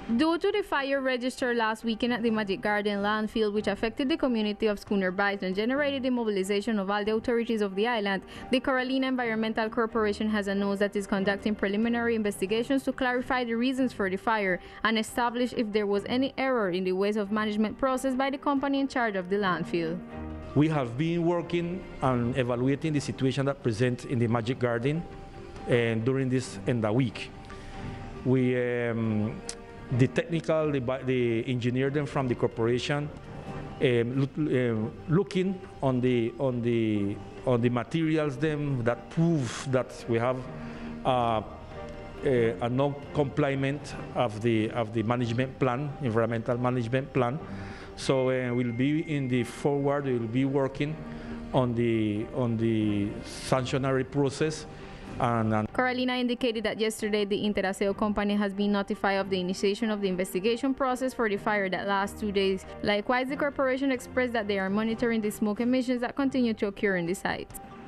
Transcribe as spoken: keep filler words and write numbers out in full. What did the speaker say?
Due to the fire registered last weekend at the Magic Garden landfill, which affected the community of Schooner Bight and generated the mobilization of all the authorities of the island, the Carolina Environmental Corporation has announced that it is conducting preliminary investigations to clarify the reasons for the fire and establish if there was any error in the ways of management process by the company in charge of the landfill. We have been working on evaluating the situation that presents in the Magic Garden and during this in the week. We um, The technical, the, the engineer them from the corporation, um, look, um, looking on the on the on the materials them that prove that we have uh, a, a non-compliant of the of the management plan, environmental management plan. So uh, we'll be in the forward. We'll be working on the on the sanctionary process. And, and Carolina indicated that yesterday the Interaseo company has been notified of the initiation of the investigation process for the fire that lasts two days. Likewise, the corporation expressed that they are monitoring the smoke emissions that continue to occur in the site.